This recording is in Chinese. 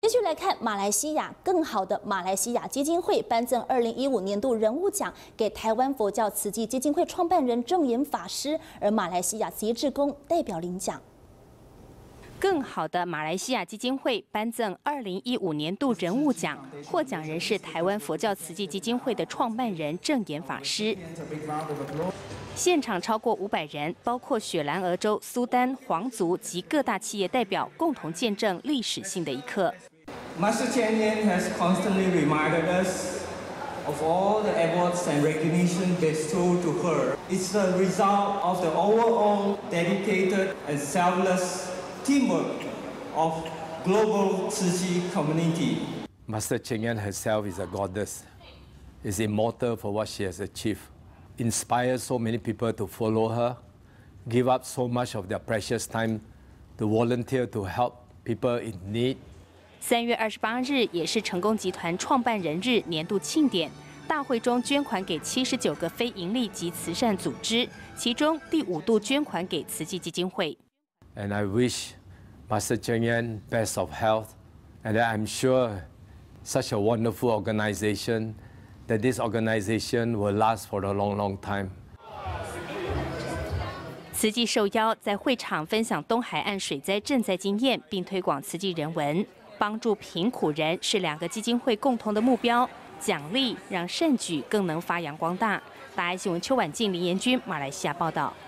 继续来看马来西亚，更好的马来西亚基金会颁赠2015年度人物奖给台湾佛教慈济基金会创办人证严法师，而马来西亚慈济志工代表领奖。 更好的马来西亚基金会颁赠2015年度人物奖，获奖人是台湾佛教慈济基金会的创办人证严法师。现场超过500人，包括雪兰莪州、苏丹、皇族及各大企业代表，共同见证历史性的一刻。 Master Cheng Yen has constantly reminded us of all the awards and recognition bestowed to her. It's the result of the overall dedicated and selfless teamwork of global Tzu Chi community. Master Cheng Yen herself is a goddess, is immortal for what she has achieved, inspires so many people to follow her, give up so much of their precious time to volunteer to help people in need. 3月28日也是成功集团创办人日年度庆典，大会中捐款给79个非营利及慈善组织，其中第5度捐款给慈济基金会。 And I wish Master Cheng Yen best of health, and I'm sure such a wonderful organization, that this organization will last for a long, long time. 慈济受邀在会场分享东海岸水灾赈灾经验，并推广慈济人文，帮助贫苦人是2个基金会共同的目标。奖励让善举更能发扬光大。大爱新闻邱婉静、林延君，马来西亚报道。